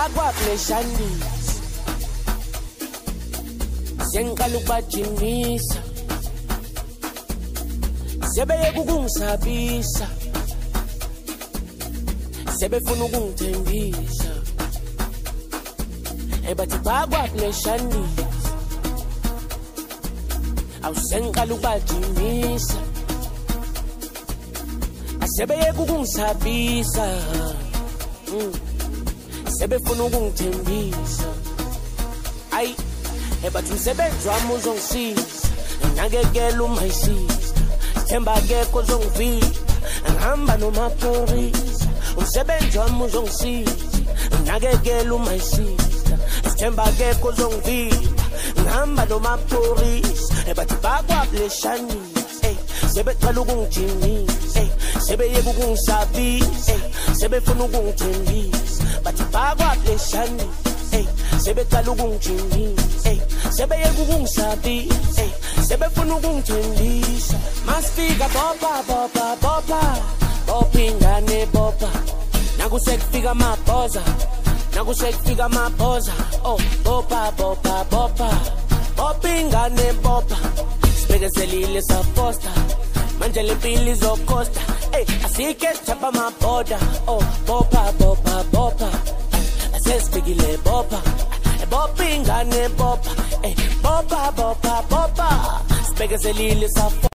bakwa pleshandisa sengiqala ukubajimisa sebeye kukungisabisa sebefuna ukungithembisa bathi bakwa pleshandisa awusengiqala ukubajimisa sebeye kukungisabisa sebefuna ukungithembisa ayi bathi umsebenzi wami uzongisiza ngakekela umayisiza themba akekho ozongivika ngihamba nomaphorisa umsebenzi wami uzongisiza ngakekela umayisiza themba akekho ozongivika ngihamba nomaphorisa bathi bakwa pleshandisa sebeqala ukungijimisa sebeyeka ukungisabisa sebefuna ukungithembisa bathi bakwa pleshandisa sebeqala ukungijimisa sebeyeka ukungisabisa sebefuna ukungithembisa masifika bopha ingane bopha nakusekufika amabhoza oh bopha ingane bopha sibekezelile saposta manje le mpilo izokosta asike sichapha amaboda oh bopha asesibhekile bopha ingane bopha bopha sibekezelile saposta